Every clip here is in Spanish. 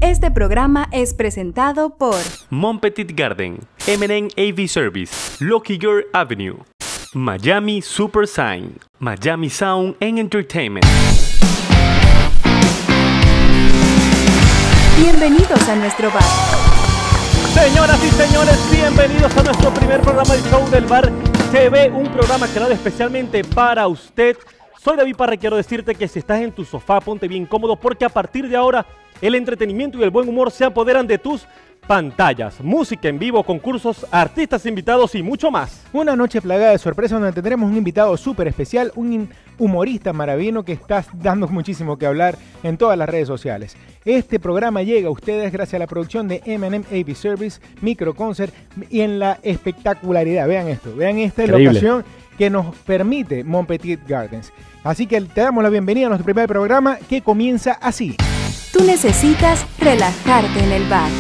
Este programa es presentado por Mon Petit Garden, M&M AV Service, Lucky Girl Avenue, Miami Super Sign, Miami Sound and Entertainment. Bienvenidos a nuestro bar. Señoras y señores, bienvenidos a nuestro primer programa del Show del Bar TV, un programa creado especialmente para usted. Soy David Parra y quiero decirte que si estás en tu sofá, ponte bien cómodo porque a partir de ahora el entretenimiento y el buen humor se apoderan de tus pantallas. Música en vivo, concursos, artistas invitados y mucho más. Una noche plagada de sorpresas donde tendremos un invitado súper especial, un humorista maravilloso que está dando muchísimo que hablar en todas las redes sociales. Este programa llega a ustedes gracias a la producción de M&M AV Service, Microconcert y en la espectacularidad. Vean esto, vean esta locación que nos permite Mon Petit Gardens. Así que te damos la bienvenida a nuestro primer programa que comienza así. Tú necesitas relajarte en el bar.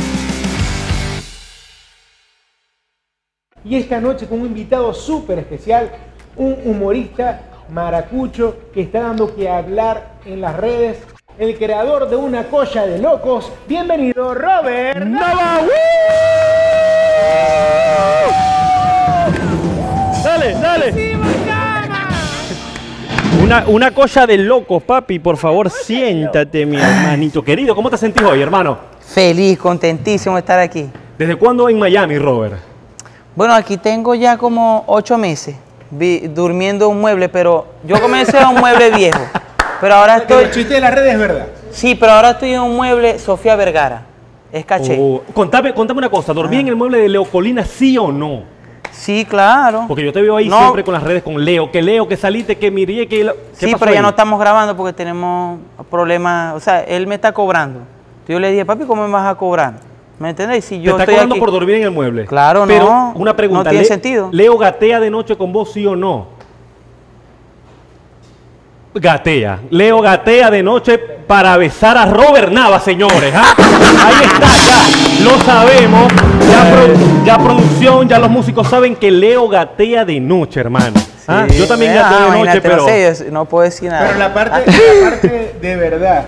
Y esta noche con un invitado súper especial, un humorista maracucho que está dando que hablar en las redes, el creador de Una Colla de Locos. Bienvenido, Robert Nava. Dale, dale. Una colla de locos, papi. Por favor, siéntate, mi hermanito querido. ¿Cómo te sentís hoy, hermano? Feliz, contentísimo de estar aquí. ¿Desde cuándo en Miami, Robert? Bueno, aquí tengo ya como 8 meses durmiendo en un mueble, pero yo comencé en un mueble viejo. Pero ahora estoy... El chiste de las redes es verdad. Sí, pero ahora estoy en un mueble Sofía Vergara. Es caché. Contame una cosa. ¿Dormí en el mueble de Leo Colina, sí o no? Sí, claro. Porque yo te veo ahí siempre con las redes con Leo, que saliste, que miré, que... Sí, pero ya no estamos grabando porque tenemos problemas. O sea, él me está cobrando. Yo le dije, papi, ¿cómo me vas a cobrar? ¿Me entendés? Si yo ¿Te está estoy cobrando aquí... por dormir en el mueble? Claro, pero no. Una pregunta. No tiene sentido. ¿Leo gatea de noche con vos, sí o no? Gatea. Leo gatea de noche para besar a Robert Nava, señores. ¿Ah? Ahí está, ya. Lo sabemos. Ya producción, ya los músicos saben que Leo gatea de noche, hermano. ¿Ah? Yo también gateo de noche, pero... No puedo decir nada. Pero la parte de verdad,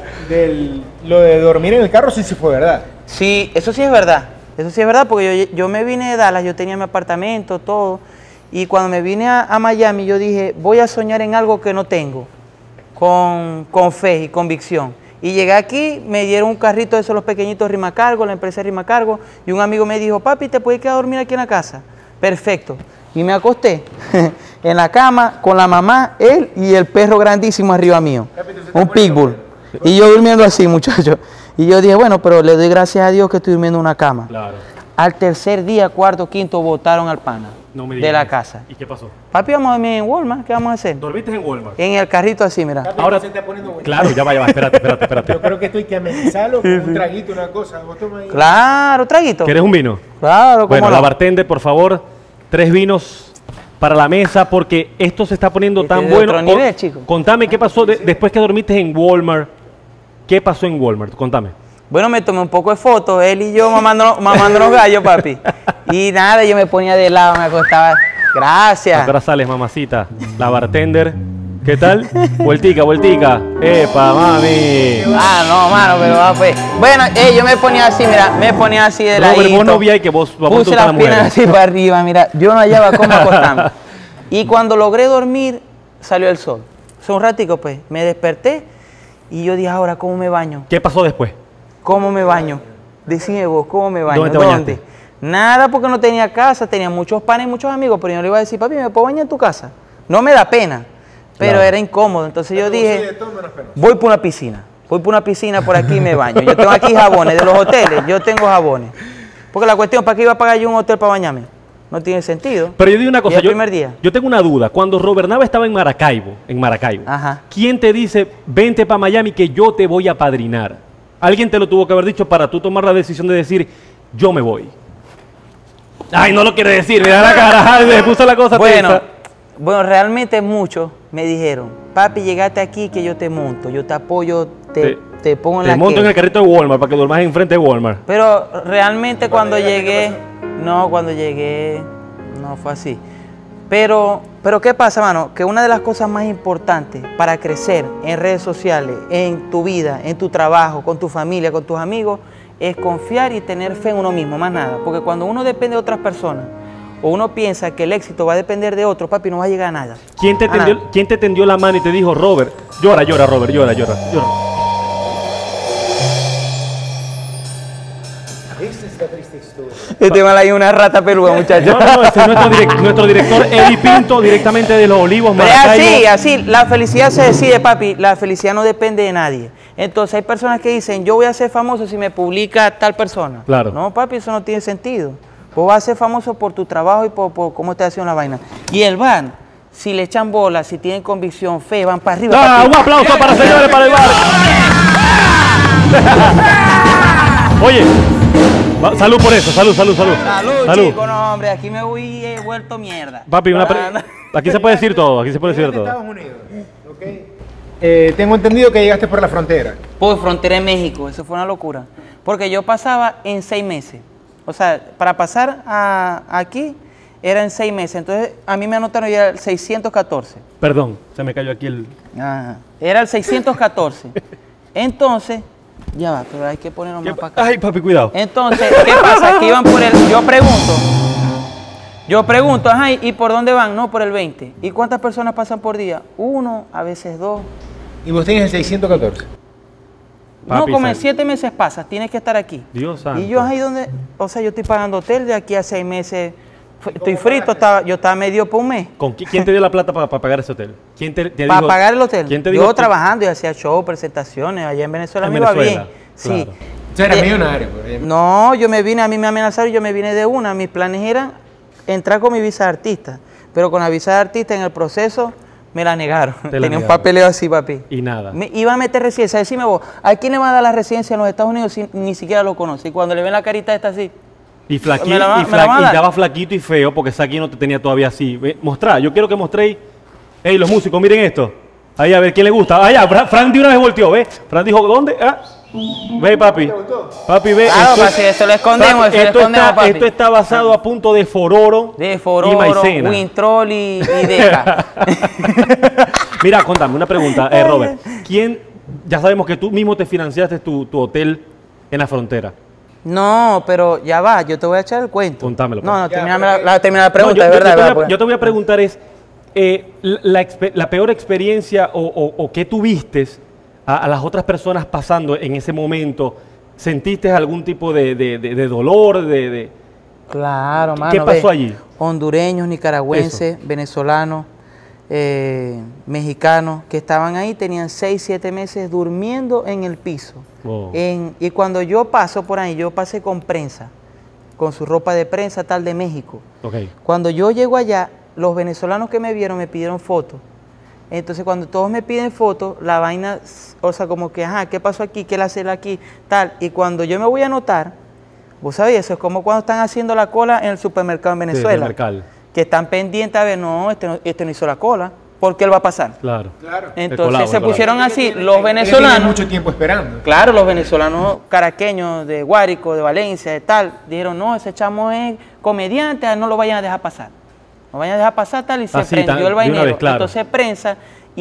lo de dormir en el carro sí fue verdad. Sí, eso sí es verdad. Eso sí es verdad porque yo me vine de Dallas, yo tenía mi apartamento, todo. Y cuando me vine a Miami, yo dije, voy a soñar en algo que no tengo. Con fe y convicción. Y llegué aquí, me dieron un carrito de esos los pequeñitos Rimacargo, la empresa Rimacargo, y un amigo me dijo, papi, ¿te puedes quedar a dormir aquí en la casa? Perfecto. Y me acosté en la cama con la mamá, él y el perro grandísimo arriba mío. Un pitbull. Y yo durmiendo así, muchachos. Y yo dije, bueno, pero le doy gracias a Dios que estoy durmiendo en una cama. Claro. Al tercer día, cuarto, quinto, botaron al pana de la casa. ¿Y qué pasó? Papi, vamos a dormir en Walmart, ¿qué vamos a hacer? ¿Dormiste en Walmart? En el carrito así, mira. Papi, ahora se está poniendo bueno. Claro, ya va, espérate. Yo creo que esto hay que amenizarlo con un traguito, una cosa. ¿Vos toma ahí? Claro, traguito. ¿Quieres un vino? Claro, ¿cómo Bueno, no? la bartender, por favor, 3 vinos para la mesa porque esto se está poniendo tan de bueno. otro nivel, chico. Contame qué pasó después que dormiste en Walmart. ¿Qué pasó en Walmart? Contame. Bueno, me tomé un poco de fotos, él y yo mamándonos gallos, papi. Y nada, yo me ponía de lado, me acostaba. Gracias. Ahora sales, mamacita. La bartender. ¿Qué tal? Vueltica. ¡Epa, mami! Ah, no, mano, pero va pues. Bueno, yo me ponía así, mira, me ponía así de ladito. Robert, vos no vi que vos puse las piernas así para arriba, mira. Yo no hallaba cómo acostarme. Y cuando logré dormir, salió el sol. Hace un ratico, pues, me desperté y yo dije, ahora, ¿cómo me baño? ¿Qué pasó después? ¿Cómo me baño? Decime vos, ¿cómo me baño? ¿Dónde te bañaste? Nada, porque no tenía casa, tenía muchos panes y muchos amigos, pero yo le iba a decir, papi, ¿me puedo bañar en tu casa? No me da pena, pero claro, era incómodo. Entonces yo dije, voy por una piscina. Voy por una piscina por aquí y me baño. Yo tengo aquí jabones de los hoteles, yo tengo jabones. Porque la cuestión, ¿para qué iba a pagar yo un hotel para bañarme? No tiene sentido. Pero yo digo una cosa, el primer día. Yo tengo una duda. Cuando Robert Nava estaba en Maracaibo, ajá, ¿quién te dice, vente para Miami que yo te voy a padrinar? Alguien te lo tuvo que haber dicho para tú tomar la decisión de decir, yo me voy. Ay, no lo quiere decir, mira la cara, me puso la cosa tensa. Bueno, realmente muchos me dijeron, papi, llegate aquí que yo te monto, yo te apoyo, te pongo en la Te monto en el carrito de Walmart para que duermas enfrente de Walmart. Pero realmente cuando llegué, no fue así. Pero ¿qué pasa, mano? Que una de las cosas más importantes para crecer en redes sociales, en tu vida, en tu trabajo, con tu familia, con tus amigos, es confiar y tener fe en uno mismo, más nada. Porque cuando uno depende de otras personas, o uno piensa que el éxito va a depender de otro, papi, no va a llegar a nada. ¿Quién te tendió la mano y te dijo, Robert, llora, Robert, llora? Esa es la triste historia. Este mal hay una rata peluda, muchachos. No, este es nuestro director Eddie Pinto, directamente de Los Olivos, Pero Maracaibo. así, la felicidad se decide, papi, la felicidad no depende de nadie. Entonces hay personas que dicen, yo voy a ser famoso si me publica tal persona. Claro. No, papi, eso no tiene sentido. Vos vas a ser famoso por tu trabajo y por cómo te haciendo la vaina. Y el van, si le echan bola, si tienen convicción, fe, van para arriba. Un aplauso para señores, para el bar. Oye, salud por eso, salud. Salud, chicos, no, hombre, aquí me voy vuelto mierda. Papi, aquí se puede decir todo, Estados Unidos, ¿ok? Tengo entendido que llegaste por la frontera. Por frontera en México, eso fue una locura. Porque yo pasaba en 6 meses. O sea, para pasar aquí era en 6 meses. Entonces, a mí me anotaron ya el 614. Perdón, se me cayó aquí el... Ajá. Era el 614. Entonces, ya va, pero hay que ponerlo más para acá. Ay, papi, cuidado. Entonces, ¿qué pasa? Que iban por el... Yo pregunto, ajá, ¿y por dónde van? No, por el 20. ¿Y cuántas personas pasan por día? 1, a veces 2. Y vos tenés el 614. No, Papi, como en 7 meses pasas, tienes que estar aquí. Dios santo. Y yo ahí donde, o sea, yo estoy pagando hotel de aquí a 6 meses, estoy frito, yo estaba medio por un mes. ¿Quién te dio la plata para pagar ese hotel? ¿Quién te Para dijo, pagar el hotel. ¿quién te Yo dijo trabajando y hacía show, presentaciones, allá en Venezuela me iba bien. Sí. Claro. O sea, eres millonario. Por ejemplo. No, a mí me amenazaron y yo me vine de una. Mis planes eran entrar con mi visa de artista, pero con la visa de artista en el proceso me la negaron. Tenía un papeleo así, papi. Y nada. Me iba a meter residencia. Decime vos, ¿a quién le va a dar la residencia en los Estados Unidos si ni siquiera lo conoce? Y cuando le ven la carita esta así. Y flaquito, ¿Me la van a y dar? estaba flaquito y feo porque Saki no te tenía todavía así. Mostrá, yo quiero que mostréis. Ey, los músicos, miren esto. Ahí, a ver, ¿quién le gusta? Allá, Fran de una vez volteó, ¿ves? Fran dijo, ¿dónde? Ah. Ve, papi. Papi, ve. Claro, papi, esto lo escondemos, papi. Esto está basado a punto de fororo. De fororo, y maicena. Wintrol y deja. Mira, contame, una pregunta, Robert. Ya sabemos que tú mismo te financiaste tu hotel en la frontera. No, pero ya va, yo te voy a echar el cuento. Contámelo. Pues. No, termina la pregunta, es verdad. Yo te voy a preguntar la peor experiencia o qué tuviste a las otras personas pasando en ese momento. ¿Sentiste algún tipo de dolor? Claro, mano. ¿Qué pasó allí? Hondureños, nicaragüenses, venezolanos, mexicanos que estaban ahí, tenían 6, 7 meses durmiendo en el piso. Oh. Y cuando yo paso por ahí, yo pasé con prensa, con su ropa de prensa tal de México. Okay. Cuando yo llego allá, los venezolanos que me vieron me pidieron fotos. Entonces cuando todos me piden fotos, la vaina, o sea, como que, ajá, ¿qué pasó aquí? ¿Qué le hace aquí? Tal. Y cuando yo me voy a anotar, vos sabés, eso es como cuando están haciendo la cola en el supermercado en Venezuela. Sí, que están pendientes a ver, no, este no hizo la cola, ¿por qué él va a pasar? Claro. Entonces se pusieron así, los venezolanos. Mucho tiempo esperando. Claro, los venezolanos caraqueños de Guárico, de Valencia, de tal, dijeron, no, ese chamo es comediante, no lo vayan a dejar pasar. No vayan a dejar pasar tal, y se prendió el vainero. Claro. Entonces prensa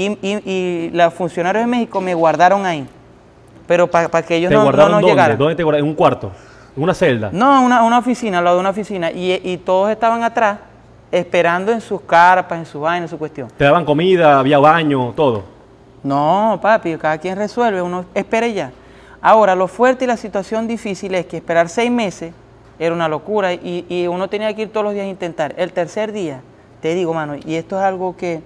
y los funcionarios de México me guardaron ahí. Pero para que ellos no llegaran. ¿Dónde te guardaron? ¿En un cuarto? ¿En una celda? No, una oficina, al lado de una oficina. Y todos estaban atrás, esperando en sus carpas, en su vaina, en su cuestión. ¿Te daban comida, había baño, todo? No, papi, cada quien resuelve, uno espera ya. Ahora, lo fuerte y la situación difícil es que esperar 6 meses era una locura y uno tenía que ir todos los días a intentar. El tercer día, te digo, mano, y esto es algo que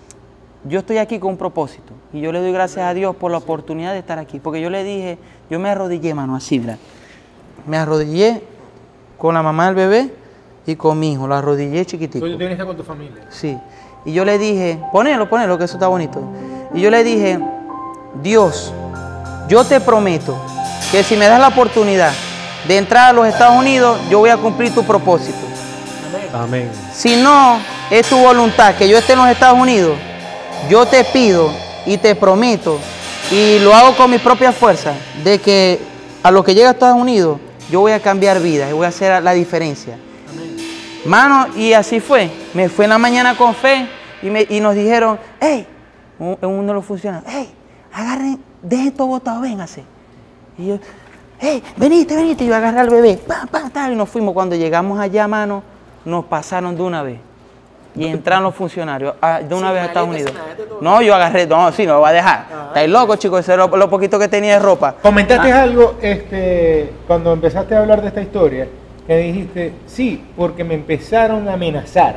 yo estoy aquí con un propósito y yo le doy gracias a Dios por la oportunidad de estar aquí, porque yo le dije, yo me arrodillé, mano, así, ¿verdad? Me arrodillé con la mamá del bebé y con mi hijo, lo arrodillé chiquitico. ¿Tú vienes con tu familia? Sí. Y yo le dije, ponelo, que eso está bonito. Y yo le dije, Dios, yo te prometo que si me das la oportunidad de entrar a los Estados Unidos, yo voy a cumplir tu propósito. Amén. Si no es tu voluntad que yo esté en los Estados Unidos, yo te pido y te prometo, y lo hago con mis propias fuerzas, de que a lo que llega a Estados Unidos, yo voy a cambiar vidas y voy a hacer la diferencia. Amén. Mano, y así fue. Me fui en la mañana con fe y nos dijeron, hey, uno de los funcionarios, hey, agarren, dejen todo botado, véngase. Y yo, hey, venite, y yo agarré al bebé, y nos fuimos. Cuando llegamos allá, mano, nos pasaron de una vez. Y entraron los funcionarios de una vez a Estados Unidos. No, yo agarré, no, sí, no lo voy a dejar. Estáis locos, chicos, eso era lo poquito que tenía de ropa. Comentaste algo cuando empezaste a hablar de esta historia, que dijiste, sí, porque me empezaron a amenazar.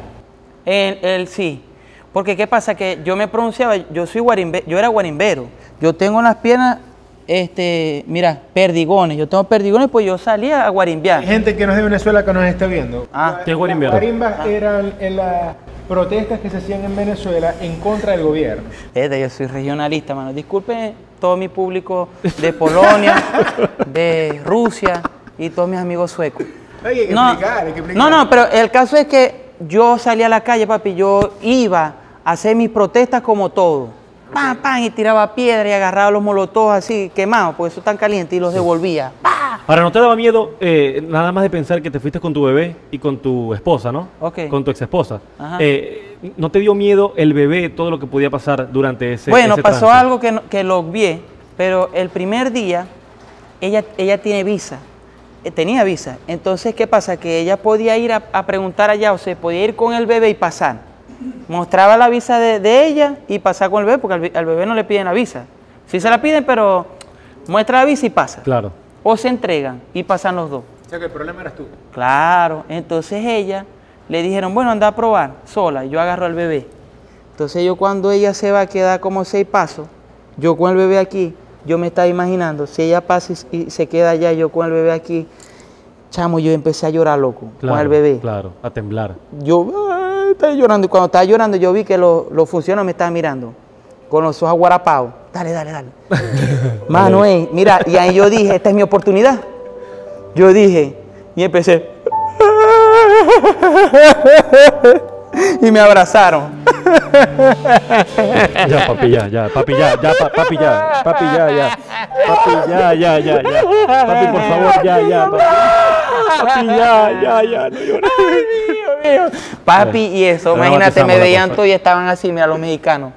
Sí, porque ¿qué pasa? Que yo me pronunciaba, yo era guarimbero. Yo tengo en las piernas, mira, perdigones. Yo tengo perdigones, pues yo salía a guarimbear. Hay gente que no es de Venezuela que nos está viendo. ¿Qué es guarimbear? Guarimbas eran en las protestas que se hacían en Venezuela en contra del gobierno. Yo soy regionalista, mano. Disculpen todo mi público de Polonia, de Rusia y todos mis amigos suecos. Hay que explicar. No, pero el caso es que yo salía a la calle, papi, yo iba a hacer mis protestas como todo. Pam, y tiraba piedra y agarraba los molotovs así quemados, porque eso es tan caliente, y los devolvía. Ahora, ¿no te daba miedo nada más de pensar que te fuiste con tu bebé y con tu esposa, ¿no? Ok. Con tu ex esposa. Ajá. ¿No te dio miedo el bebé, todo lo que podía pasar durante ese Bueno, ese pasó trance? algo que lo obvié, pero el primer día ella tiene visa. Tenía visa. Entonces, ¿qué pasa? Que ella podía ir a preguntar allá, o sea, podía ir con el bebé y pasar. Mostraba la visa de ella y pasar con el bebé, porque al bebé no le piden la visa. Sí se la piden, pero muestra la visa y pasa. Claro. O se entregan y pasan los dos. O sea que el problema eras tú. Claro. Entonces ella le dijeron, bueno, anda a probar sola. Y yo agarro al bebé. Entonces yo cuando ella se va a quedar como 6 pasos, yo con el bebé aquí, yo me estaba imaginando, si ella pasa y se queda allá, yo con el bebé aquí, chamo, yo empecé a llorar, loco, Claro, con el bebé. Claro, a temblar. Yo estaba llorando, y cuando estaba llorando yo vi que los funcionarios me estaban mirando, con los ojos aguarapados. Dale. Mano, mira, y ahí yo dije, esta es mi oportunidad. Yo dije, y empecé. Y me abrazaron. Ya, papi, ya. Papi, ya. Papi, ya. Papi, ya. Papi, por favor, ya. Papi, ya. No llores. Ay, Dios mío. Papi, y eso, Pero imagínate, bautizamos me la veían cosa. todos y estaban así, mira, los mexicanos.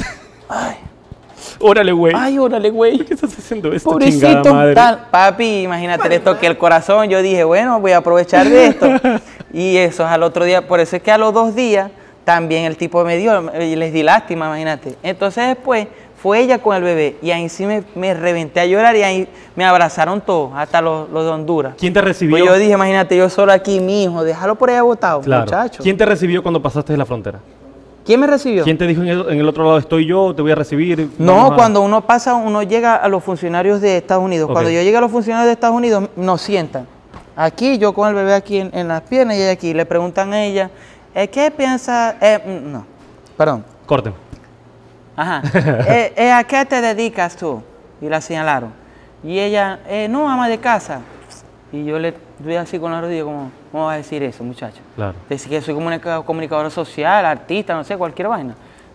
Órale, güey. Ay, órale, güey. ¿Qué estás haciendo esto, Pobrecito, chingada madre? tal. Papi, imagínate, le toqué el corazón. Yo dije, bueno, voy a aprovechar de esto. Y eso, al otro día, por eso es que a los 2 días, también el tipo me dio, y les di lástima, imagínate. Entonces después, fue ella con el bebé, y ahí sí me reventé a llorar, y ahí me abrazaron todos, hasta los de Honduras. ¿Quién te recibió? Pues yo dije, imagínate, yo solo aquí, mi hijo, déjalo por ahí botado, Claro. muchacho. ¿Quién te recibió cuando pasaste de la frontera? ¿Quién me recibió? ¿Quién te dijo en el otro lado, estoy yo, te voy a recibir? No, vamos a- cuando uno pasa, uno llega a los funcionarios de Estados Unidos. Ok. Cuando yo llegué a los funcionarios de Estados Unidos, nos sientan. Aquí, yo con el bebé aquí en las piernas y ella aquí. Le preguntan a ella, ¿qué piensa? No, perdón. Corten. Ajá. ¿A qué te dedicas tú? Y la señalaron. Y ella, no, ama de casa. Y yo le doy así con la rodilla, como, ¿cómo vas a decir eso, muchacho? Claro. Decir que soy comunicadora social, artista, no sé, cualquier vaina.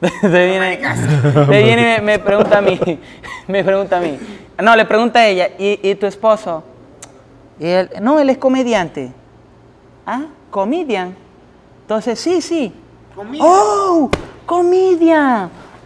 viene y me pregunta a mí. No, le pregunta a ella, ¿y tu esposo? Y él, no, él es comediante. ¿Ah? ¿Comedian? Entonces, sí. ¡Oh! ¡Comedian!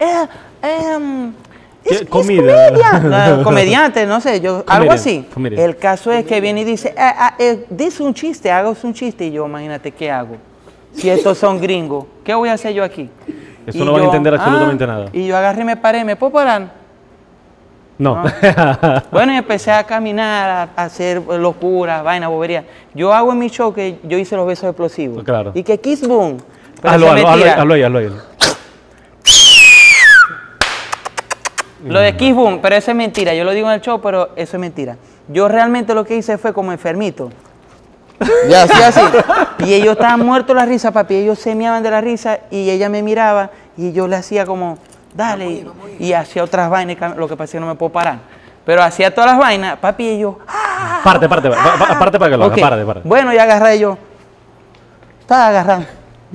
¿Qué? Es Comida. comedian. Comediante, no sé, algo Comedian, así. comedian. El caso es que viene y dice, dice un chiste, hagas un chiste. Y yo, imagínate, ¿qué hago? Si estos son gringos, ¿qué voy a hacer yo aquí? Eso Y no van a entender absolutamente nada. Y yo agarré y me paré, ¿me puedo parar? No. Bueno, y empecé a caminar, a hacer locuras, vaina, bobería. Yo hago en mi show que yo hice los besos explosivos. Claro. Y que Kiss Boom. Pero Hazlo eso es mentira. ahí. Lo de Kiss Boom, pero eso es mentira. Yo lo digo en el show, pero eso es mentira. Yo realmente lo que hice fue como enfermito. Ya, así. Y ellos estaban muertos de la risa, papi. Ellos se meaban de la risa y ella me miraba y yo le hacía como, dale. Y hacía otras vainas. Lo que pasa es que no me puedo parar. Pero hacía todas las vainas, papi, y yo, Parte para que lo haga. ok. Parte. Bueno, y agarré yo. Estaba agarrando.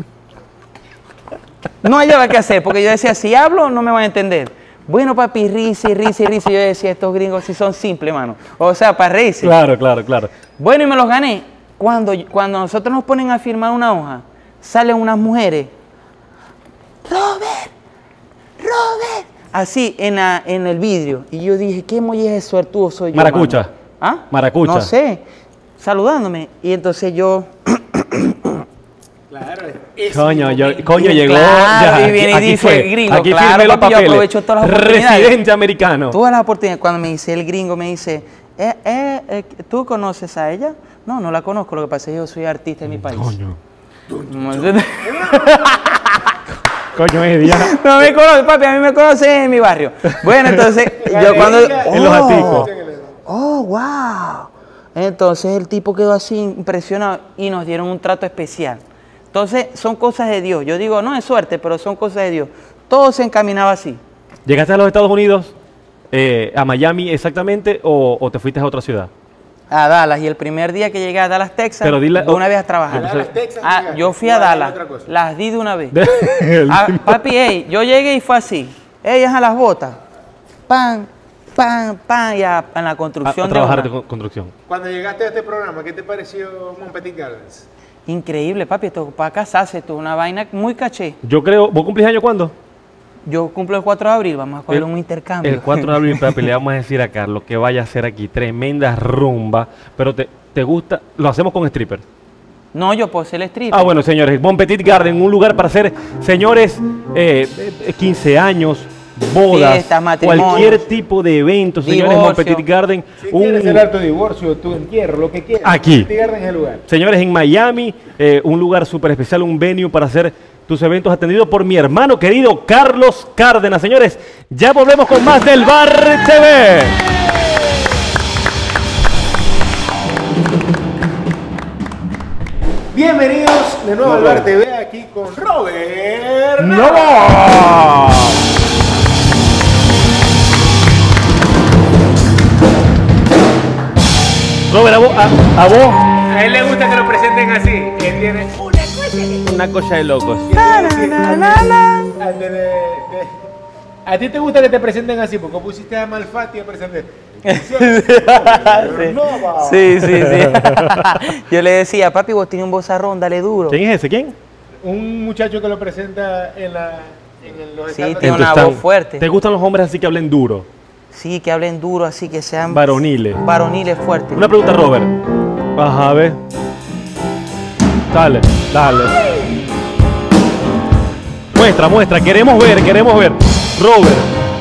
No hallaba qué hacer, porque yo decía, si hablo, no me van a entender. Bueno, papi, risa. Yo decía, estos gringos sí son simples, mano. O sea, para reírse. Claro. Bueno, y me los gané. Cuando nosotros nos ponen a firmar una hoja, salen unas mujeres. Robert. Así, en el vidrio. Y yo dije, ¿qué molleje suertudo soy yo? Maracucha. Mano? ¿Ah? Maracucha. No sé, saludándome. Y entonces yo... Claro, Coño, llegó. Claro, y viene y aquí dice fue. el gringo, Aquí claro, firmé los papi, yo papeles. aprovecho todas las oportunidades. Residente americano. Todas las oportunidades. Cuando me dice el gringo, me dice, ¿tú conoces a ella? No la conozco. Lo que pasa es que yo soy artista en mi país. Coño. Coño, Eddie, ya. No me conoce, papi, a mí me conoce en mi barrio. Bueno, entonces, yo cuando... En los aticos. Oh, wow. Entonces el tipo quedó así impresionado y nos dieron un trato especial. Entonces, son cosas de Dios. Yo digo, no es suerte, pero son cosas de Dios. Todo se encaminaba así. ¿Llegaste a los Estados Unidos, a Miami exactamente, o te fuiste a otra ciudad? A Dallas. Y el primer día que llegué a Dallas, Texas, Pero dile- de una vez a trabajar. Dallas, Texas, Yo fui a Dallas. Las di de una vez. Papi, ey, yo llegué y fue así. Ey, a las botas. Pan, pan, pan, ya en la construcción a trabajar de de construcción. Cuando llegaste a este programa, ¿qué te pareció Montpetit Gardens? Increíble, papi, esto para casarse, esto es una vaina muy caché. Yo creo, ¿vos cumplís año cuándo? Yo cumplo el 4 de abril, vamos a coger un intercambio. El 4 de abril, papi, le vamos a decir a Carlos que vaya a hacer aquí tremenda rumba, pero te gusta, lo hacemos con stripper. No, yo puedo ser el stripper. Ah, bueno, señores, Montpetit Garden, un lugar para hacer, señores, 15 años, bodas, Fiestas, matrimonios, cualquier tipo de evento, señores, divorcio. Montpetit Garden. Si quieres celebrar tu divorcio, tu entierro, lo que quieras. Aquí. Montpetit Gardens es el lugar. Señores, en Miami, un lugar súper especial, un venue para hacer tus eventos atendidos por mi hermano querido Carlos Cárdenas. Señores, ya volvemos con más del Bar TV. Bienvenidos de nuevo al Bar TV, aquí con Robert. ¡No! Robert, a vos. A él le gusta que lo presenten así. Él tiene Una cosa de locos. A ti te gusta que te presenten así, porque pusiste a Malfatti a presentar. Sí. Yo le decía, papi, vos tienes un vozarrón, dale duro. ¿Quién es ese? ¿Quién? Un muchacho que lo presenta en los Sí, estándares. tiene una stand. voz fuerte. ¿Te gustan los hombres así que hablen duro? Sí, que hablen duro, así que sean Varoniles. varoniles fuertes. Una pregunta, Robert. Ajá, a ver. Dale. Muestra, queremos ver. Robert.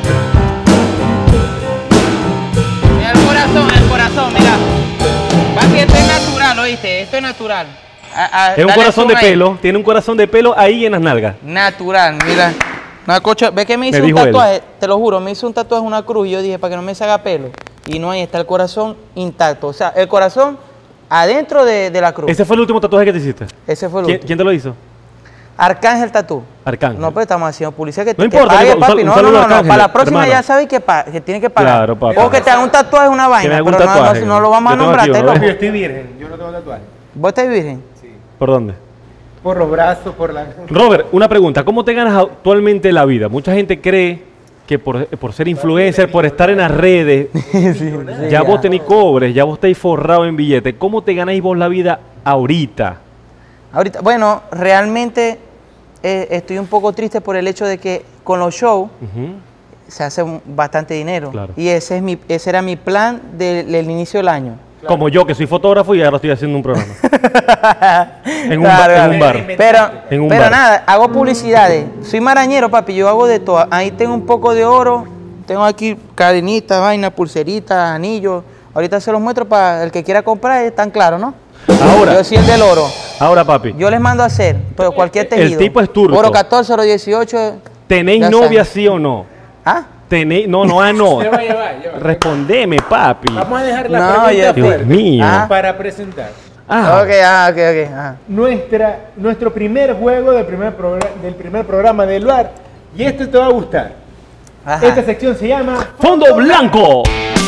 Mira el corazón, mira. Papi, esto es natural, ¿oíste? Esto es natural. Es un Dale corazón de zoom ahí. pelo, tiene un corazón de pelo ahí en las nalgas. Natural, mira. Una cocha, ¿ves que me hizo Me un dijo él. tatuaje? Te lo juro, me hizo un tatuaje, una cruz, y yo dije, para que no me se haga pelo. Y no, ahí está el corazón intacto. O sea, el corazón adentro de la cruz. Ese fue el último tatuaje que te hiciste. Ese fue el ¿Quién, último. quién te lo hizo? Arcángel Tatú. Arcángel. No, pero estamos haciendo publicidad que No que importa, pague, un sal- papi. un No, saludo a Arcángel, para la próxima hermano. ya sabes que tiene que pagar. Claro, papi. O que te hagan un tatuaje es una me vaina, haga un pero tatuaje. no lo vamos a Yo tengo nombrar, aquí te uno, loco. Yo estoy virgen, yo no tengo tatuaje. ¿Vos estás virgen? Sí. ¿Por dónde? Por los brazos, por la. Robert, una pregunta. ¿Cómo te ganas actualmente la vida? Mucha gente cree que por ser influencer, por estar en las redes, ya vos tenés cobres, ya vos estáis forrado en billetes. ¿Cómo te ganáis vos la vida ahorita? Ahorita, bueno, realmente estoy un poco triste por el hecho de que con los shows Ujú. se hace bastante dinero. Claro. Y ese era mi plan del inicio del año. Como yo, que soy fotógrafo y ahora estoy haciendo un programa. En un Claro, bar. En un bar. En un Pero bar. nada, hago publicidades. Soy marañero, papi, yo hago de todo. Ahí tengo un poco de oro, tengo aquí cadenitas, vainas, pulseritas, anillos. Ahorita se los muestro para el que quiera comprar, están claros, ¿no? Ahora. Yo soy el del oro. Ahora, papi, Yo les mando a hacer, pero cualquier tejido. tipo es turco. Oro 14, oro 18. ¿tenéis ya novia saben. sí o no? ¿Ah? ¿Tenéis? No, no. Lleva. Respondeme, papi. Vamos a dejar la No, pregunta ya- Dios fuerte mío. Ah. para presentar. Ah, Ok. Ajá. Nuestro primer juego del primer programa del bar. Y este te va a gustar. Ajá. Esta sección se llama Fondo Blanco.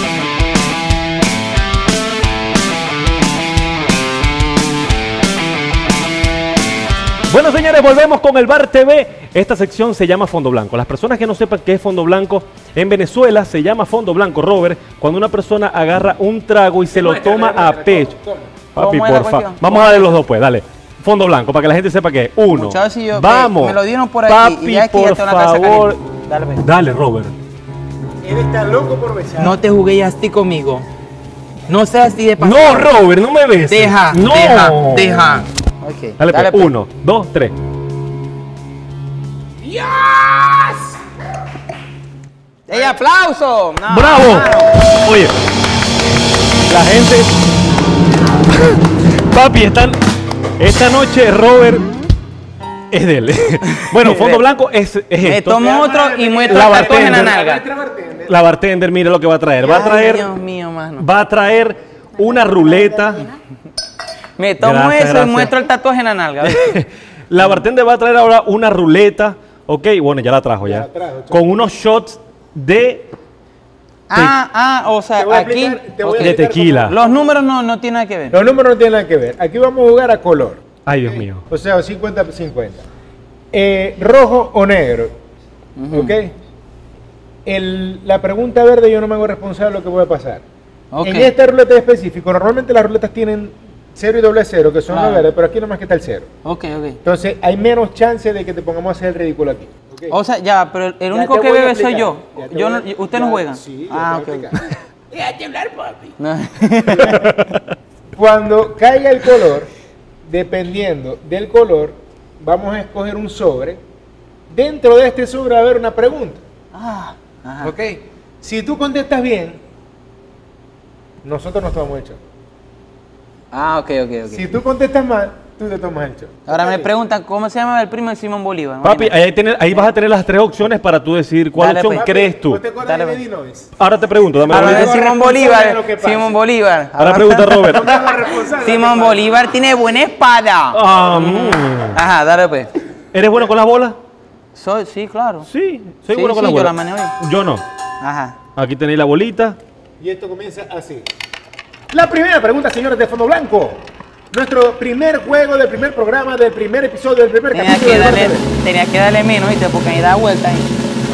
Bueno, señores, volvemos con el Bar TV. Esta sección se llama Fondo Blanco. Las personas que no sepan qué es Fondo Blanco, en Venezuela se llama Fondo Blanco, Robert, cuando una persona agarra un trago y se lo toma a pecho. Papi, ¿Cómo es la porfa. cuestión? Vamos a darle los dos, pues, dale. Fondo Blanco, para que la gente sepa qué es. Uno. Muchachos, si yo- Vamos. me lo dieron por aquí, Papi, y ya es que ya por tengo la cabeza favor. caliente. Dale, pues. Dale, Robert. Él está loco por besar. No te jugué así conmigo. No seas así de pasado. No, Robert, no me beses. Deja, no. deja. Ok, Dale, pues. pues. 1, 2, 3. ¡Ey, aplauso! No, ¡Bravo! hermano. Oye, la gente. Papi, esta noche Robert es de él. Bueno, fondo blanco es Me esto. tomo otro y muestro La el tatuaje en la bartender. nalga. La bartender, mire lo que va a traer. Va a Ay, traer, Dios mío, mano. va a traer una ruleta. Me tomo Gracias, eso gracias. y muestro el tatuaje en la nalga. La bartender va a traer ahora una ruleta. Ok, bueno, ya la trajo ya. Con unos shots de O sea, Te voy a aquí explicar- te voy a de explicar tequila. los números no tienen nada que ver. Los números no tienen nada que ver. Aquí vamos a jugar a color. Ay, Dios mío. O sea, 50-50. Rojo o negro. ¿Ok? La pregunta verde yo no me hago responsable de lo que puede pasar. Ok. En esta ruleta específico, normalmente las ruletas tienen 0 y doble 0, que son Claro. las verdes, pero aquí nomás que está el 0. Ok. Entonces hay menos chance de que te pongamos a hacer el ridículo aquí. ¿ok? O sea, ya, pero el Ya único te que voy a bebe soy explicar. yo. Ya te Yo voy no, a- ¿Usted no ya- juega? Sí, ya te voy a explicar. No. Cuando caiga el color, dependiendo del color, vamos a escoger un sobre. Dentro de este sobre va a haber una pregunta. Ajá. ¿Ok? Si tú contestas bien, nosotros nos tomamos el shot. Ok. Si tú contestas mal, tú te tomas el shot. Ahora me ¿Ok? preguntan, ¿cómo se llama el primo de Simón Bolívar? Papi, Imagínate. ahí vas a tener las 3 opciones para tú decir cuál Dale, opción pues. crees tú. ¿Vos te acuerdas Dale, de pues. Illinois? Ahora te pregunto, dame la Habla de bolita. Simón Simón responsable de lo Bolívar. que pasa. Simón Bolívar. Ahora pregunta Robert. No me hagas responsable de lo Simón que pasa. Bolívar tiene buena espada. Ajá, dale pues. ¿Eres bueno con las bolas? Sí, claro. Sí, soy Sí, bueno con sí, las yo bolas. la manejo bien. Yo no. Ajá. Aquí tenéis la bolita. Y esto comienza así. La primera pregunta, señores de Fondo Blanco. Nuestro primer juego del primer programa, del primer episodio, del primer Tenía capítulo. que del darle, Barcelona. tenía que darle menos, ¿viste? Porque ahí da vuelta ahí.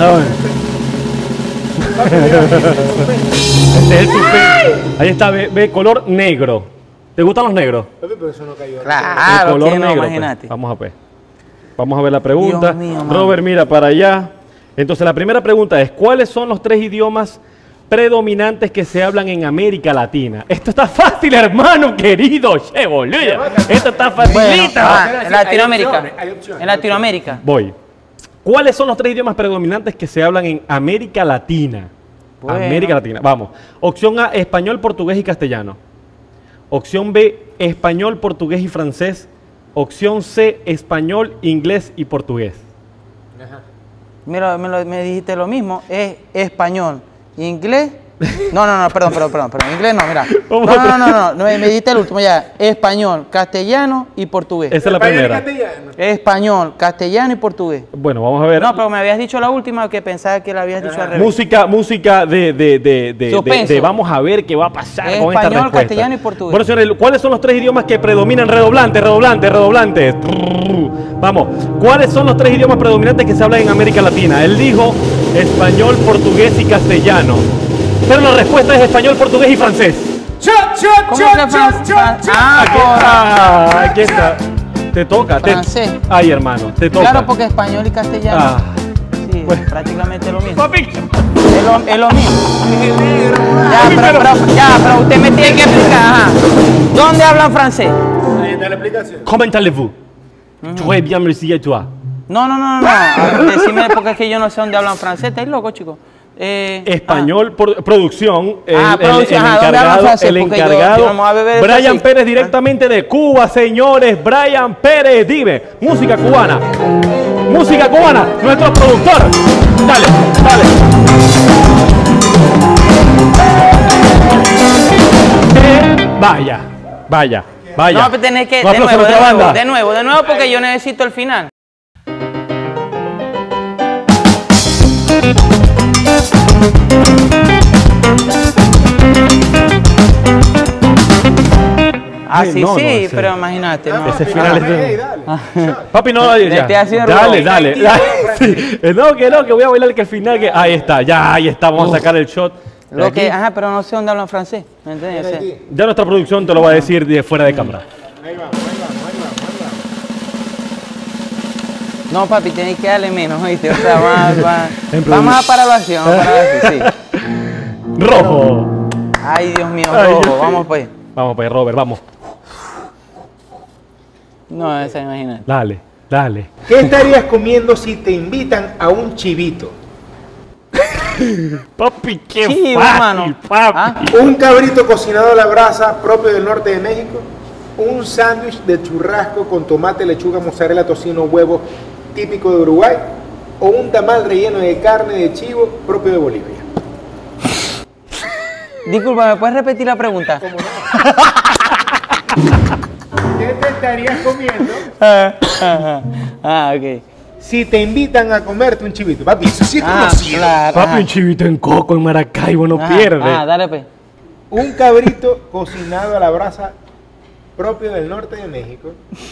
Este es el suspense. Ahí está, ve color negro. ¿Te gustan los negros? Papi, pero eso no cayó. El Claro, color que no, negro. pues. imagínate. Vamos a ver. Vamos a ver la pregunta. Dios mío, mano. Robert, mira para allá. Entonces, la primera pregunta es: ¿cuáles son los 3 idiomas predominantes que se hablan en América Latina? Esto está fácil, hermano querido. Che, boludo. Esto está facilito. En Latinoamérica. Hay opciones. En Latinoamérica. Voy. ¿Cuáles son los 3 idiomas predominantes que se hablan en América Latina? Bueno. América Latina. Vamos. Opción A, español, portugués y castellano. Opción B, español, portugués y francés. Opción C, español, inglés y portugués. Mira, me dijiste lo mismo. Es español. Inglés. No, perdón. Inglés no, mira. No, me dijiste el último ya. Español, castellano y portugués. Esa es la Español y primera. castellano. Español, castellano y portugués. Bueno, vamos a ver. No, pero me habías dicho la última que pensaba que la habías dicho al revés. Música de Suspenso. vamos a ver qué va a pasar con esta Español, respuesta. castellano y portugués. Bueno, señores, ¿cuáles son los 3 idiomas que predominan? Redoblante. Vamos, ¿cuáles son los 3 idiomas predominantes que se hablan en América Latina? Él dijo español, portugués y castellano. Pero la respuesta es español, portugués y francés. ¿Cómo que Aquí está. Te toca. Francés. Ay, hermano, te toca. Claro, porque español y castellano. Ah. Sí, Bueno. prácticamente lo mismo. Papi. Es lo mismo. Pero usted me tiene que explicar. Ajá. ¿Dónde hablan francés? Ahí está la explicación. Comment allez-vous? Très bien, merci et toi. No. Decime porque es que yo no sé dónde hablan francés. ¿Estáis loco, chicos? Español, producción, producción, ajá, ¿dónde hablan francés? el Porque yo encargado, no me voy a beber Brian francés. Pérez directamente de Cuba, señores. Brian Pérez, dime, música cubana, nuestro productor. Dale. Vaya. No, pero tenés que. Un aplauso a nuestra banda. De nuevo, porque yo necesito el final. Así no, sí, ese- pero imagínate. No. Ese final es de- Ey, dale. Papi, no, ya. Te hace Dale. Tranquilo, Sí. No, que voy a bailar que al final, que ahí está, vamos a sacar el shot. de Lo que, aquí. ajá, pero no sé dónde hablan francés. ¿Me entiendes? O sea, Aquí. Ya nuestra producción te lo va a decir de fuera de cámara. Ahí vamos. No, papi, tienes que darle menos, ¿oíste? O sea, En vamos a pararlo así, sí. Rojo. Ay, Dios mío, Ay, rojo. yo sé. Vamos pues. Vamos pues, Robert, vamos. No, esa imagínate. Dale, dale. ¿Qué estarías comiendo si te invitan a un chivito? Papi, qué Chivo, fácil, hermano. papi. ¿Ah? Un cabrito cocinado a la brasa propio del norte de México. Un sándwich de churrasco con tomate, lechuga, mozzarella, tocino, huevo típico de Uruguay. O un tamal relleno de carne de chivo propio de Bolivia. Disculpa, ¿me puedes repetir la pregunta? ¿Qué te estarías comiendo Ok. si te invitan a comerte un chivito? Papi, eso sí es conocido. claro. Papi, un chivito en coco en Maracaibo no pierde. Dale pues. Un cabrito cocinado a la brasa propio del norte de México.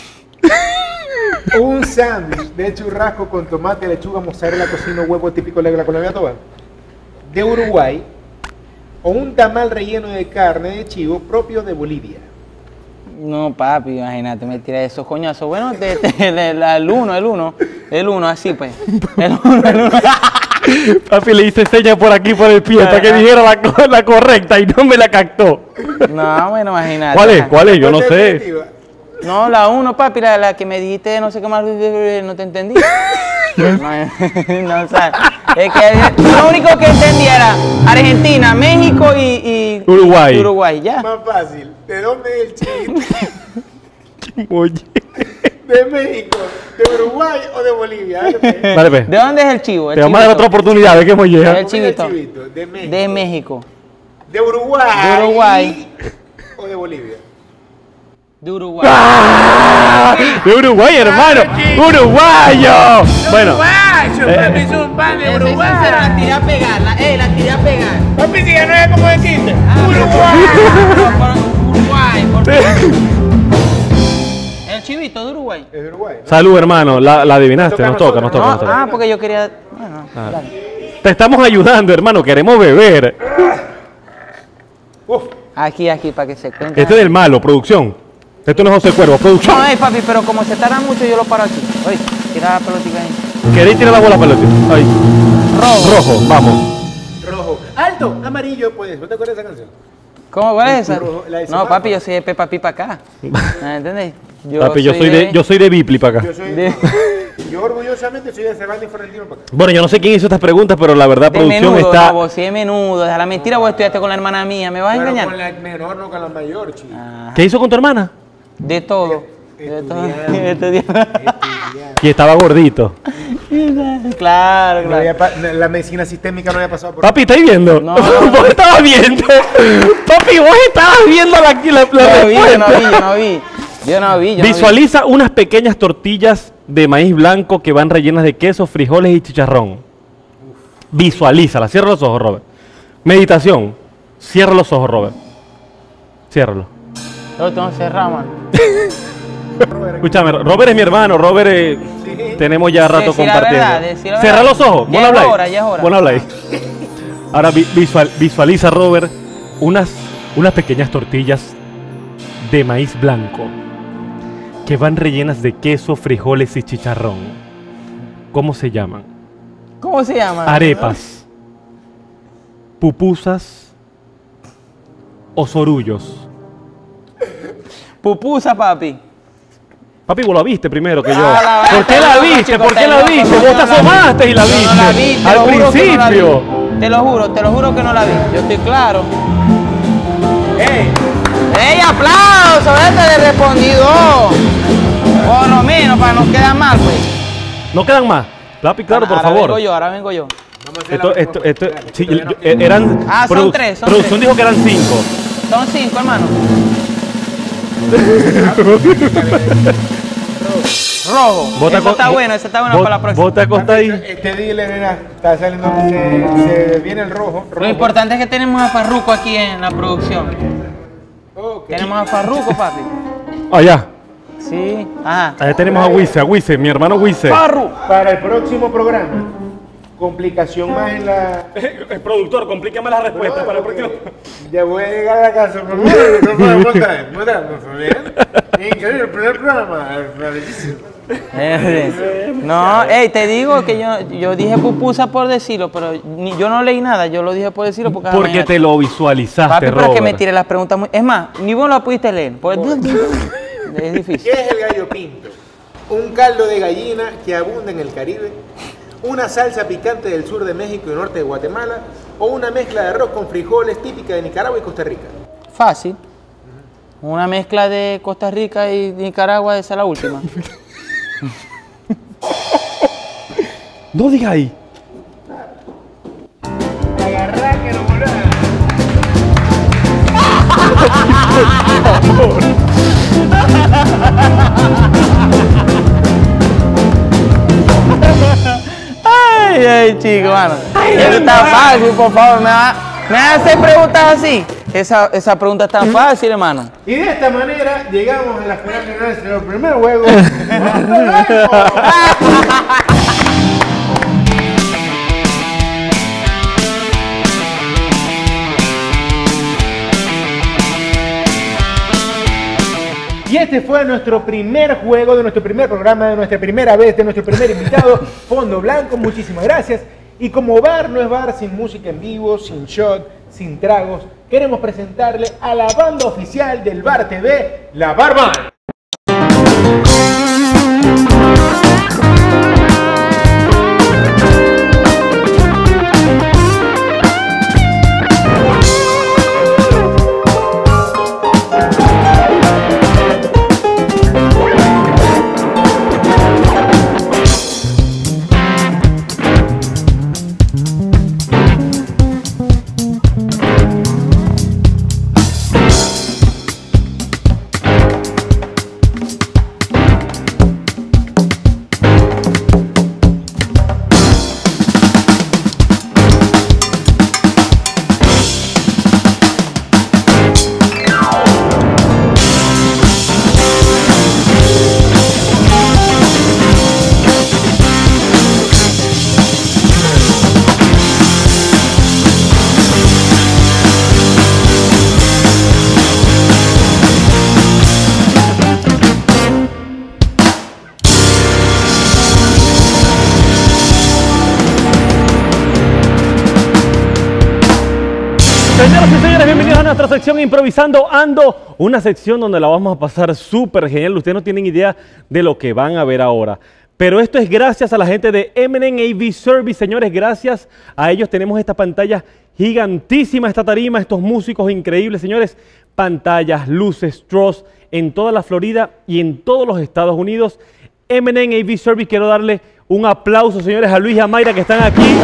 Un sándwich de churrasco con tomate, lechuga, mozzarella, tocino, huevo típico de la colonia toba de Uruguay. O un tamal relleno de carne de chivo propio de Bolivia. No, papi, imagínate, me tira esos coñazos. Bueno, el uno, así pues. El uno. Papi, le hice señas por aquí, por el pie, hasta que dijera la correcta y no me la captó. No, bueno, imagínate. ¿Cuál es? ¿Cuál es? Yo no sé. Definitiva. No, la uno, papi, la que me dijiste, no sé qué más, no te entendí. No, o sea, es que lo único que entendí era Argentina, México y Uruguay. y Uruguay, ya. Más fácil. ¿De dónde es el chivito? Oye. ¿De México? ¿De Uruguay o de Bolivia? Dale, pues. Vale, pues. ¿De dónde es el chivo? Te vamos a dar otra oportunidad, a ver qué molleja. El chivito. ¿Dónde es el chivito? De México. De México. ¿De Uruguay? De Uruguay. ¿O de Bolivia? De Uruguay. ¡Ah! De Uruguay, hermano. ¡Uruguayo! Bueno. Papi, es un pan de Uruguay. La tiré a pegar, la tiré a pegar. Papi, si ya no es como decirte. Uruguay, porque el chivito de Uruguay. Es de Uruguay. ¿no? Salud, hermano. La adivinaste. Nos Nos toca toca, a nos toca, nos nosotros. toca. Porque yo quería. Bueno, dale. Te estamos ayudando, hermano. Queremos beber. Uf. Aquí, para que se cuente. Este es del malo, producción. Esto no es José Cuervo, producción. No, papi, pero como se tarda mucho, yo lo paro aquí. Oye, tira la pelotita ahí. ¿Queréis tirar la bola pelota? Ahí. Rojo. Rojo, vamos. Rojo. Alto, amarillo, pues. ¿No te acuerdas de esa canción? ¿Cómo? ¿Cuál es esa? rojo, la de No, semáforo. papi, yo soy de Pepa Pipa acá. ¿Entendés? Papi, yo soy de Bipli para acá. Yo soy. De- Yo orgullosamente soy de Cervantes y Florentino para acá. Bueno, yo no sé quién hizo estas preguntas, pero la verdad, De producción menudo, está. no, vos sí de menudo. Deja la mentira, vos estudiaste con la hermana mía. ¿Me vas a Pero engañar? con la menor, no con la mayor, chico. Ah, ¿Qué hizo con tu hermana? de todo. De todo. Estudiando. Estudiando. Y estaba gordito. Claro, No claro. había la medicina sistémica no había pasado por Papi, ¿estáis viendo? No. Vos estabas viendo. Papi, vos estabas viendo la Yo respuesta. no vi. Visualiza unas pequeñas tortillas de maíz blanco que van rellenas de queso, frijoles y chicharrón. Visualízala. Cierra los ojos, Robert. Meditación. Cierra los ojos, Robert. Ciérralo. Lo tengo cerrado, man. Escúchame, Robert es mi hermano. Robert, tenemos ya rato Decir la compartiendo. verdad, decir la Cierra verdad. los ojos. Ya Vos es habláis. hora, ya es hora. Vos habláis. Ahora visualiza, Robert, unas pequeñas tortillas de maíz blanco que van rellenas de queso, frijoles y chicharrón. ¿Cómo se llaman? ¿Cómo se llama? Arepas, pupusas o sorullos. Pupusa, papi. Papi, vos la viste primero que yo. Ah, la ¿Por qué verdad, la loco, viste? chico, ¿Por qué está la loco, viste? no, Vos te no la vi. asomaste y la viste. No la vi, te Al lo juro que no la vi. principio. Te lo juro que no la vi. Yo estoy claro. ¡Ey! ¡Ey, aplauso! Este le respondido. Por lo menos, para no quedar mal, pues. ¿No quedan más? Papi, claro, por Ahora favor. Ahora vengo yo. Vamos a hacer la Esto, última esto, pregunta. sí, Todavía no- eran. Ah, son tres, son producción tres. dijo que eran 5. Son 5, hermano. Rojo. Eso está bueno para la próxima. Vos te acostás ahí. Este dealer era, está saliendo, se viene el rojo. Lo importante es que tenemos a Farruko aquí en la producción. Ok. Tenemos a Farruko, papi. Allá. Sí. Ajá. Allá tenemos a Wisse, mi hermano Wisse. Farru. Para el próximo programa, complicación más en la... El productor, complícame la respuesta para el próximo. Ya voy a llegar a la casa. ¿Cómo fue? ¿Cómo fue? ¿Cómo fue? ¿Muy bien? Increíble, el primer programa. Bellísimo. No, hey, te digo que yo dije pupusa por decirlo, pero yo no leí nada, yo lo dije por decirlo porque... Porque te lo visualizaste, Papi, pero es que me Robert. tiré las preguntas muy... Es más, ni vos la pudiste leer. Es difícil. ¿Qué es el gallo pinto? Un caldo de gallina que abunda en el Caribe, una salsa picante del sur de México y norte de Guatemala, o una mezcla de arroz con frijoles típica de Nicaragua y Costa Rica. Fácil. Una mezcla de Costa Rica y Nicaragua, esa es la última. No diga ahí. Agarrá que no volá. Ay, chico, mano. Eso está fácil, por favor. ¿Me va a hacer preguntas así? Esa pregunta es tan fácil, hermano. Y de esta manera llegamos a la final de nuestro primer juego. Y este fue nuestro primer juego de nuestro primer programa, de nuestra primera vez, de nuestro primer invitado, Fondo Blanco. Muchísimas gracias. Y como bar no es bar sin música en vivo, sin shot, sin tragos, queremos presentarle a la banda oficial del Bar TV, la Bar Band. Señoras y señores, bienvenidos a nuestra sección Improvisando Ando, una sección donde la vamos a pasar súper genial. Ustedes no tienen idea de lo que van a ver ahora. Pero esto es gracias a la gente de M&M AV Service, señores, gracias a ellos tenemos esta pantalla gigantísima, esta tarima, estos músicos increíbles, señores, pantallas, luces, straws en toda la Florida y en todos los Estados Unidos. M&M AV Service, quiero darle un aplauso, señores, a Luis y a Mayra que están aquí.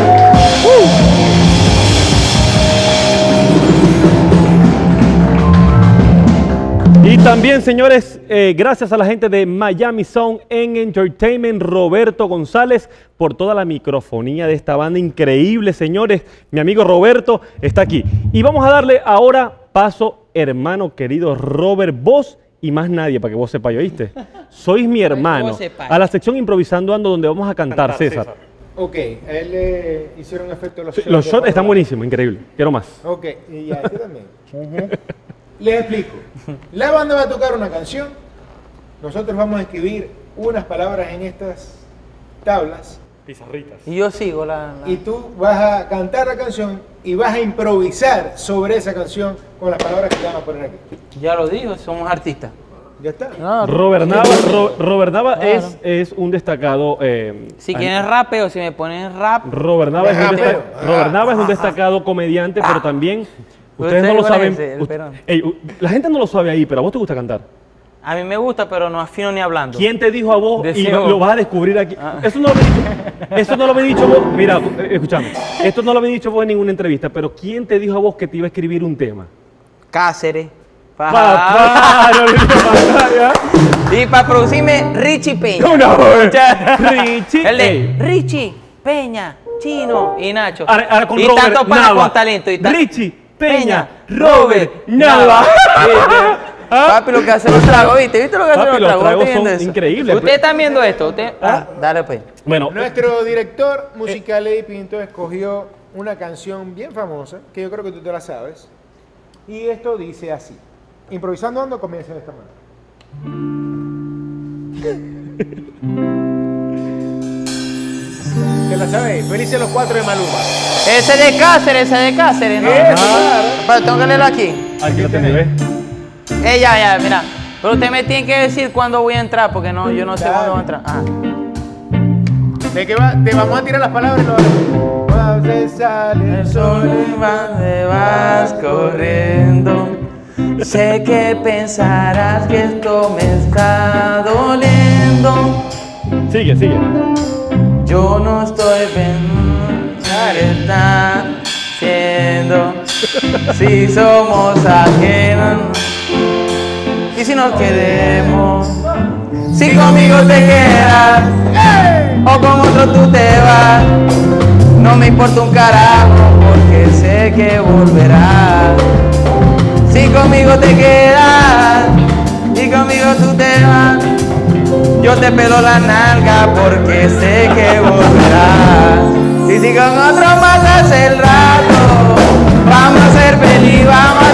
Y también, señores, gracias a la gente de Miami Sound and Entertainment, Roberto González, por toda la microfonía de esta banda increíble, señores. Mi amigo Roberto está aquí. Y vamos a darle ahora paso, hermano querido Robert, vos y más nadie, para que vos sepáis, ¿oíste? Sois mi hermano. A la sección Improvisando Ando, donde vamos a cantar, César. Ok, a él le hicieron efecto los Sí, shots. los shots están buenísimos, increíble. Quiero más. Ok, y a este también. Les explico. La banda va a tocar una canción. Nosotros vamos a escribir unas palabras en estas tablas. Pizarritas. Y yo sigo Y tú vas a cantar la canción y vas a improvisar sobre esa canción con las palabras que te van a poner aquí. Ya lo digo, somos artistas. ¿Ya está? No, Robert Nava Claro. es un destacado... si quieren rapeo, si me ponen rap, Robert Nava es un destacado comediante, pero también... Ustedes no lo saben. La gente no lo sabe ahí, pero a vos te gusta cantar. a mí me gusta, pero no afino ni hablando. ¿Quién te dijo a vos? Decía Y vos. lo vas a descubrir aquí. Eso no lo había dicho vos. Mira, escúchame. Esto no lo había dicho vos en ninguna entrevista, pero ¿quién te dijo a vos que te iba a escribir un tema? Cáceres. Y para producirme Richie Peña. Richie. El de Richie, Peña, Chino y Nacho. Ahora con y Robert tanto para Nava. con talento. Richie, Peña, Robert, Nava. Papi, lo que hacen los tragos, ¿viste? ¿Viste lo que hacen Papi, los los tragos? tragos ¿Ustedes son viendo eso? increíbles. Ustedes están viendo esto. ¿Usted? Dale pues. Bueno, Nuestro director musical Eddie Pinto escogió una canción bien famosa, que yo creo que tú te la sabes. Y esto dice así. Improvisando Ando comienza de esta manera. ¿Te la sabéis? Felices los 4 de Maluma. Ese de Cáceres, ¿no? Pero tengo que leerlo aquí. Aquí lo tenés, ¿ves? Ya, mira. Pero usted me tiene que decir cuándo voy a entrar, porque no, yo no sé cuándo voy a entrar. Ajá. ¿De qué va? Te vamos a tirar las palabras y lo vas a salir El sol te vas corriendo. Sé que pensarás que esto me está doliendo. Sigue. Yo no estoy pensando qué está haciendo. Si somos ajenos y si nos queremos, si conmigo te quedas o con otro tú te vas, no me importa un carajo porque sé que volverás. Si conmigo te quedas y conmigo tú te vas, yo te pelo la nalga porque sé que volverás. Y si con otro pasas el rato, vamos a ser felices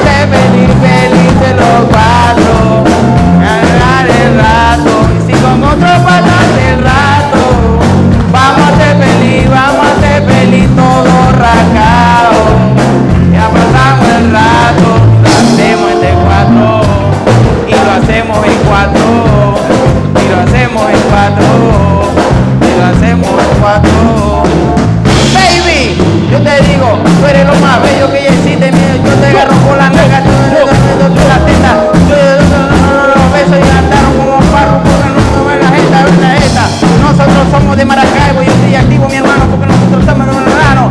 los 4. Ganar el rato. Y si con otro pasas el rato, vamos a ser feliz todos rajados. Ya pasamos el rato, lo hacemos entre 4 y lo hacemos en 4. Y lo hacemos en 4, y lo hacemos en 4. Baby, yo te digo, tú eres lo más bello que ya existe. Yo te agarro por la nalga, tú la teta. Los besos y cantaron como parro, porque no ven la jeta. Nosotros somos de Maracaibo, yo estoy activo, mi hermano, porque nosotros estamos en un verano.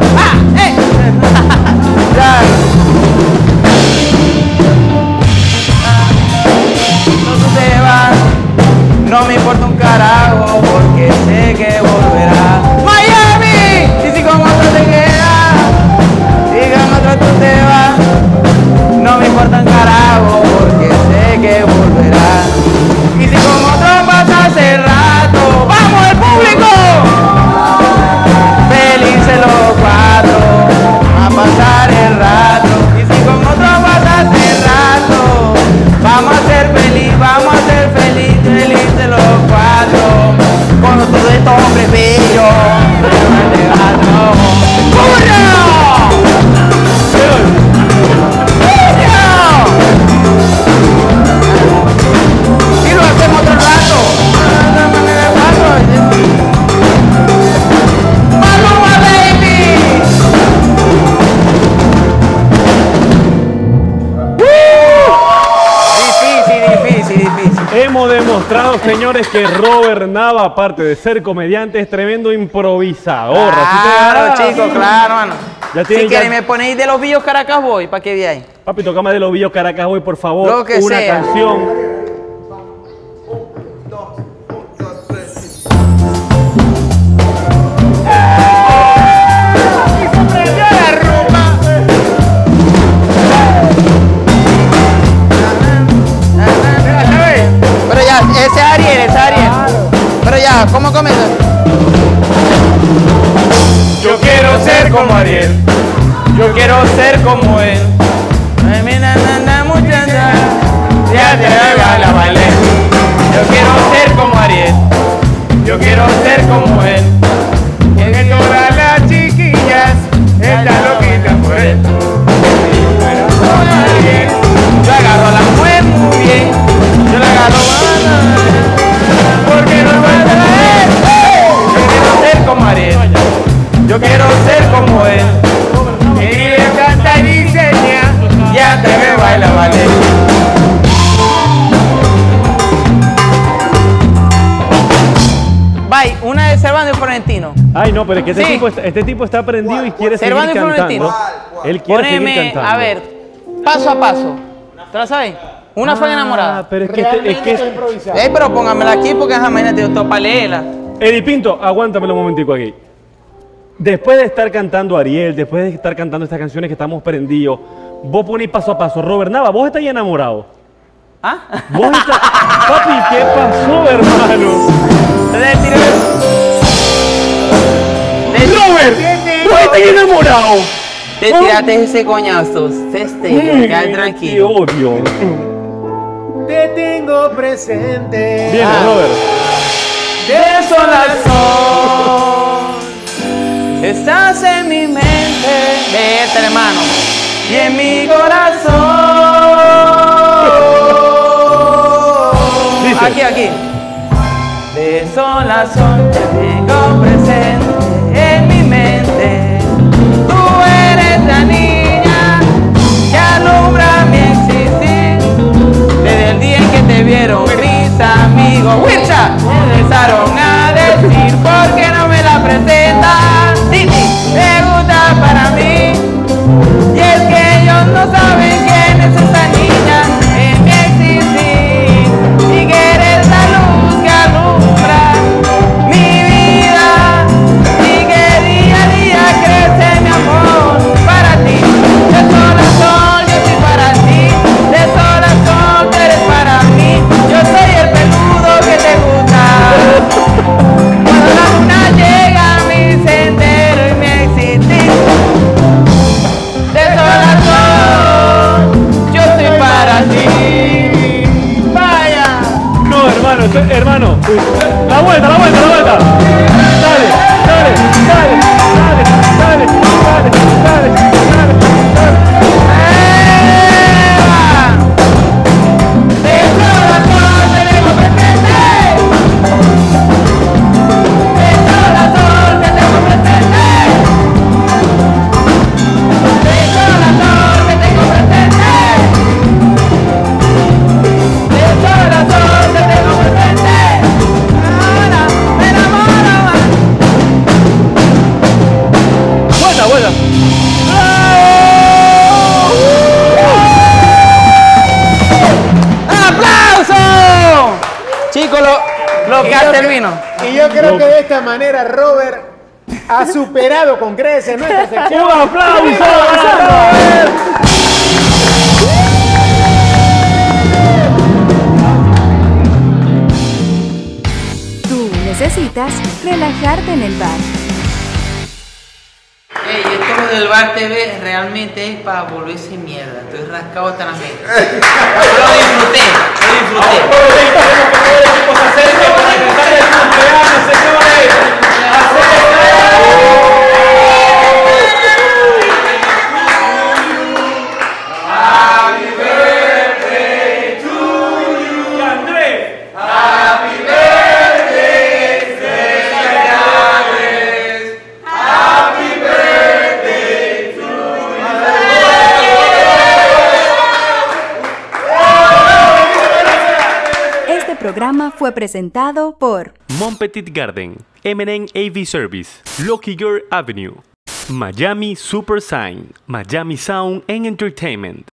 No me importa un carajo porque sé que volverá. Miami, y si con otro te quedas, si con otro tú te vas, no me importa un carajo porque sé que volverá. Y si con otro pasas el rato, ¡vamos el público! Felices los 4, a pasar el rato. Y si con otro pasas el rato, vamos a ser felices los 4. Con todos estos hombres bellos, y lo hacemos otro rato. Maluma, baby. Difícil. Hemos demostrado, señores, que Robert Nava, aparte de ser comediante, es tremendo improvisador. Claro, chicos, claro, mano. Ya Si tienen quieren me ponéis de los Villos Caracas Boy, para que veáis. Papi, tocame de los Villos Caracas hoy, por favor. Lo que una sea. canción. Pero ya, ese es Ariel. Pero ya, ¿cómo comienza? Yo quiero ser como Ariel. Yo quiero ser como él. Muchacha, ya te haga la baile. Yo quiero ser como Ariel. Yo quiero ser como él. Que todas las chiquillas están loquitas por él. Pero como Ariel, yo agarro a la mujer muy bien. Yo la agarro porque no va a él. Yo quiero ser como Ariel. Yo quiero ser como él. Y le canta y diseña. Ya te me baila, vale. Bye, una de Servando y Florentino. Ay, no, pero es que Sí. este tipo está prendido y quiere seguir Servando y cantando. Florentino. Él quiere seguir Poneme, cantando. a ver, paso a paso. ¿Te la sabes? Una fue enamorada. Pero es que Pero póngamela aquí porque jamás te dio para leerla. Eddie Pinto, aguántame un momentico aquí. Después de estar cantando Ariel, después de estar cantando estas canciones que estamos prendidos, vos ponés paso a paso. Robert Nava, vos estás enamorado. ¿Ah? Vos estás... Papi, ¿qué pasó, hermano? Robert, vos estás enamorado. Te tiraste ese coñazo. Quédate Qué tranquilo. odio. Te tengo presente. Bien, Robert. de sol a sol. Estás en mi mente, vete hermano, y en mi corazón. Dice. Aquí. De sol a sol te tengo presente en mi mente. Tú eres la niña que alumbra mi existir. Desde el día en que te vieron mis amigos, ¡Wilsa! Empezaron a decir, ¿por qué no me la presentas? Titi, me gusta para mí. Y es que ellos no saben quién es esa niña en mi existir. Y que eres la luz que alumbra mi vida. Y que día a día crece mi amor para ti. De sol a sol yo soy para ti. De sol a sol tú eres para mí. Yo soy el peludo que te gusta. Cuando la luna llega a mi sendero y mi existir. De sol a sol yo soy para ti. Vaya. No, hermano. La vuelta. Dale. De sol a sol te tengo presente. De sol a sol te tengo presente. De sol a sol te tengo presente. De sol a sol te tengo presente. Ahora me enamoro. Vuelta. ¡Aplauso! Chicos, lo que hace el vino. Y yo creo que de esta manera Robert ha superado con creces nuestra sección. ¡Un aplauso para Robert! Tú necesitas relajarte en el bar. Ey, esto lo del Bar TV realmente es para volverse mierda. Estoy rascado hasta la mente. Lo disfruté. Queremos que todo el equipo se acerque para cantar el cumpleaños, señores. Happy birthday to you. Y Andrés. Happy birthday, felicidades. Happy birthday to you. Este programa fue presentado por Mon Petit Garden, M&M AV Service, Lucky Girl Avenue, Miami Super Sign, Miami Sound and Entertainment.